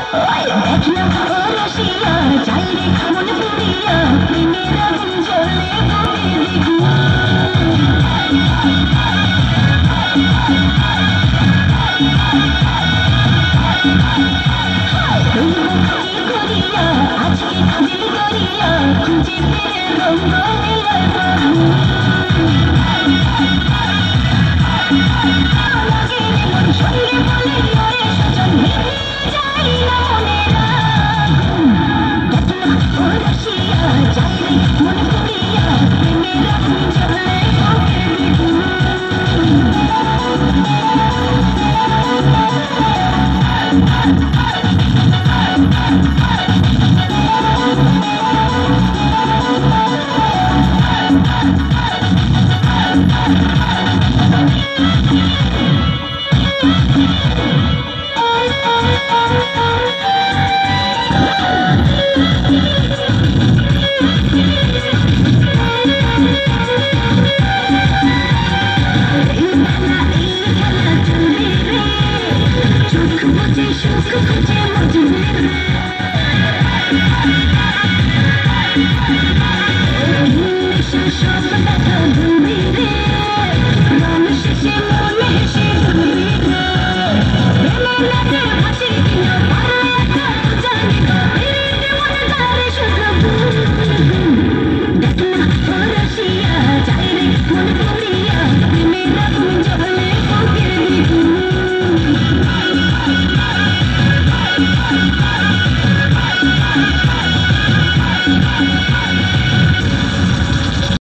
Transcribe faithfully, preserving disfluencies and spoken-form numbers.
দেখলাম ও রসিয়া যাই রে মন পুরিয়া প্রেমের আগুন জ্বলে বলে দেখি কি করিয়া আজকে দিল করিয়া খুঁজে পেয়ে রঙ্গ দিলার বাবু লাগে রে মন শরীরে বলে ওরে সজন নিভিয়ে যাই না মনের আগুন দেখলাম ও রসিয়া যাই রে মন পুরিয়া প্রেমের আগুন জ্বলে বলে দেখি সুখ বুঝে সুখ